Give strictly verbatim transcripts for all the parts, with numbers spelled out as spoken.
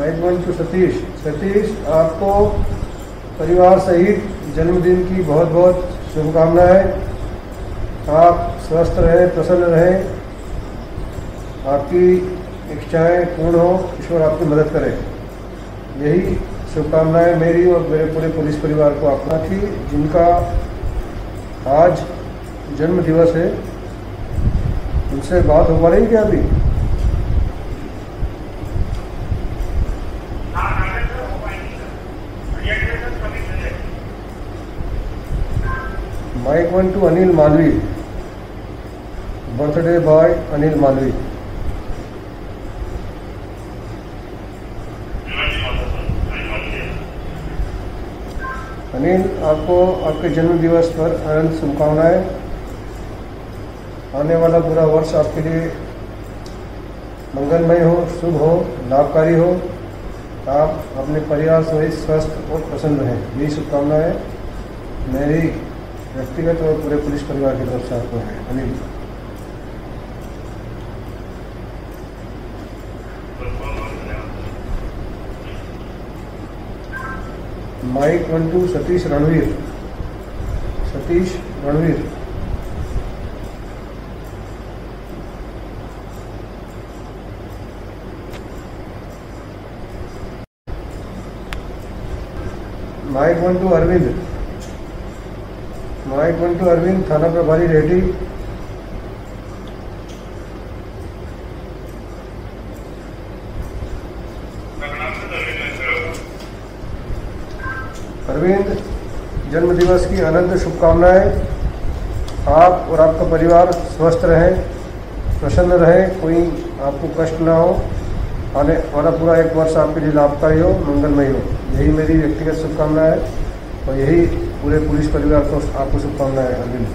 Mic one two Satish. Satish, आपको परिवार सहित जन्मदिन की बहुत बहुत शुभकामनाएं। आप स्वस्थ रहें, प्रसन्न रहें, आपकी इच्छाएं पूर्ण हो, ईश्वर आपकी मदद करे। यही शुभकामनाएं मेरी और मेरे पूरे पुलिस परिवार को अपना थी, जिनका आज जन्म दिवस है। उनसे बात हो पा रही क्या अभी? Mike one two Anil Malvi. Birthday boy Anil Malvi. Anil, आपको आपके जन्म दिवस पर अनंत शुभकामनाएं। आने वाला पूरा वर्ष आपके लिए मंगलमय हो, शुभ हो, लाभकारी हो। आप अपने परिवार सहित स्वस्थ और प्रसन्न रहें, यही शुभकामनाएं मेरी व्यक्तिगत और पूरे पुलिस परिवार की तरफ से आपको है। Anil. Mike one two Satish Ranveer. Satish Ranveer. Mike one two Arvind. Mike one two Arvind, थाना प्रभारी रेड्डी। अरविंद, जन्म दिवस की अनंत शुभकामनाएं। आप और आपका परिवार स्वस्थ रहें, प्रसन्न रहें, कोई आपको कष्ट ना हो। आने वाला पूरा एक वर्ष आपके लिए लाभकारी हो, मंगलमय हो, यही मेरी व्यक्तिगत शुभकामनाएं है और यही पूरे पुलिस परिवार को आपको शुभकामनाएं। अरविंद।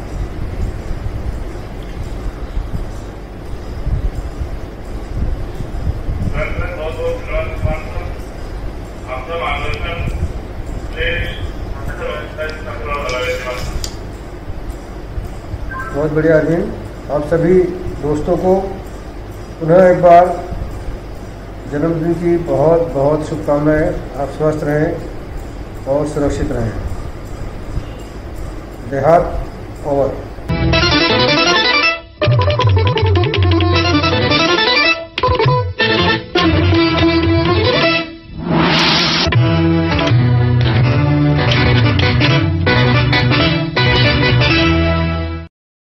बहुत बढ़िया अरविंद। आप सभी दोस्तों को पुनः एक बार जन्मदिन की बहुत बहुत शुभकामनाएं। आप स्वस्थ रहें और सुरक्षित रहें। देहात ओवर।